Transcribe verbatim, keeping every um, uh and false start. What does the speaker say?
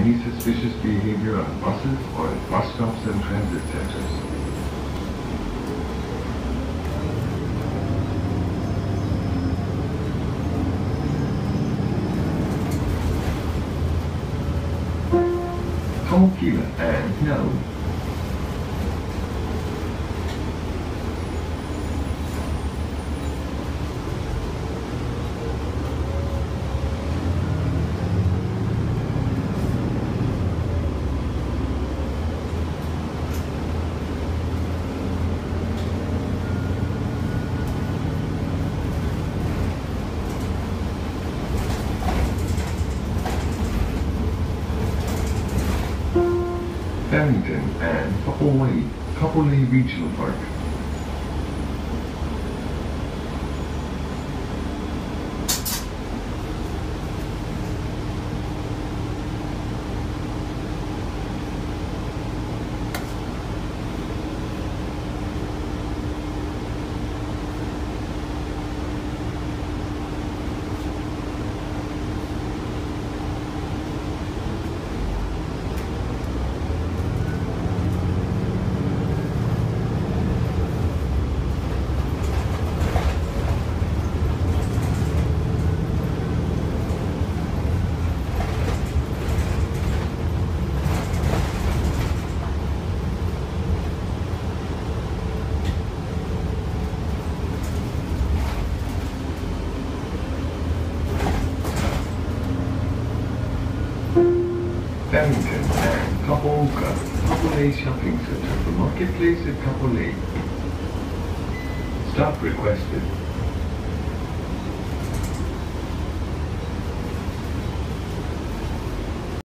any suspicious behavior on buses or at bus stops and transit centers. Tomokila and no. Barrington and Kapolei, Kapolei Regional Park. Barrington and Kapooka, Kapolei Shopping Center, the marketplace at Kapolei. Stop requested.